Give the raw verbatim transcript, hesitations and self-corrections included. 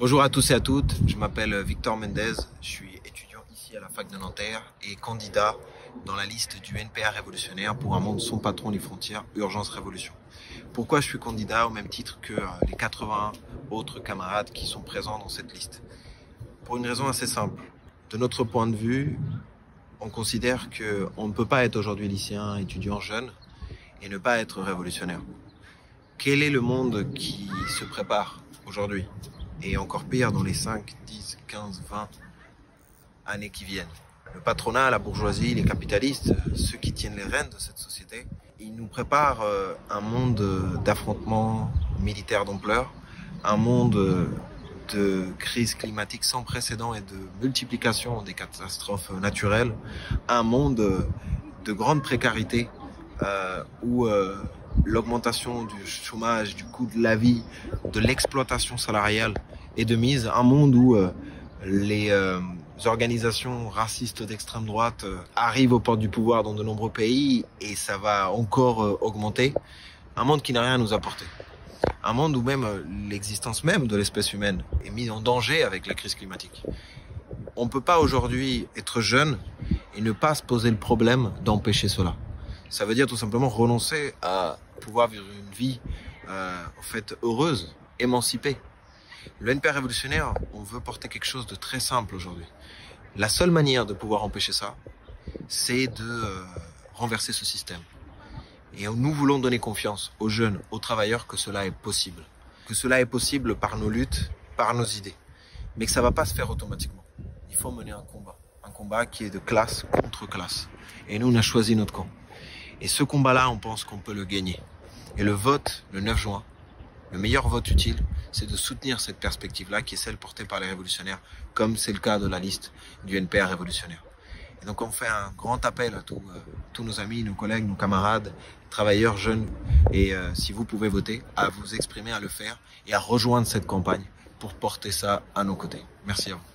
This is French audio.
Bonjour à tous et à toutes, je m'appelle Victor Mendez, je suis étudiant ici à la fac de Nanterre et candidat dans la liste du N P A révolutionnaire pour un monde sans patron ni frontières, Urgence Révolution. Pourquoi je suis candidat au même titre que les quatre-vingts autres camarades qui sont présents dans cette liste? Pour une raison assez simple. De notre point de vue, on considère qu'on ne peut pas être aujourd'hui lycéen, étudiant jeune et ne pas être révolutionnaire. Quel est le monde qui se prépare aujourd'hui? Et encore pire dans les cinq, dix, quinze, vingt années qui viennent. Le patronat, la bourgeoisie, les capitalistes, ceux qui tiennent les rênes de cette société, ils nous préparent un monde d'affrontements militaires d'ampleur, un monde de crise climatique sans précédent et de multiplication des catastrophes naturelles, un monde de grande précarité euh, où euh, l'augmentation du chômage, du coût de la vie, de l'exploitation salariale est de mise, un monde où euh, les euh, organisations racistes d'extrême droite euh, arrivent aux portes du pouvoir dans de nombreux pays et ça va encore euh, augmenter, un monde qui n'a rien à nous apporter. Un monde où même euh, l'existence même de l'espèce humaine est mise en danger avec la crise climatique. On ne peut pas aujourd'hui être jeune et ne pas se poser le problème d'empêcher cela. Ça veut dire tout simplement renoncer à pouvoir vivre une vie euh, en fait heureuse, émancipée. Le N P A révolutionnaire, on veut porter quelque chose de très simple aujourd'hui. La seule manière de pouvoir empêcher ça, c'est de euh, renverser ce système. Et nous voulons donner confiance aux jeunes, aux travailleurs que cela est possible. Que cela est possible par nos luttes, par nos idées. Mais que ça ne va pas se faire automatiquement. Il faut mener un combat. Un combat qui est de classe contre classe. Et nous, on a choisi notre camp. Et ce combat-là, on pense qu'on peut le gagner. Et le vote, le neuf juin, le meilleur vote utile, c'est de soutenir cette perspective-là, qui est celle portée par les révolutionnaires, comme c'est le cas de la liste du N P A révolutionnaire. Et donc on fait un grand appel à tous, euh, tous nos amis, nos collègues, nos camarades, travailleurs, jeunes, et euh, si vous pouvez voter, à vous exprimer, à le faire, et à rejoindre cette campagne pour porter ça à nos côtés. Merci à vous.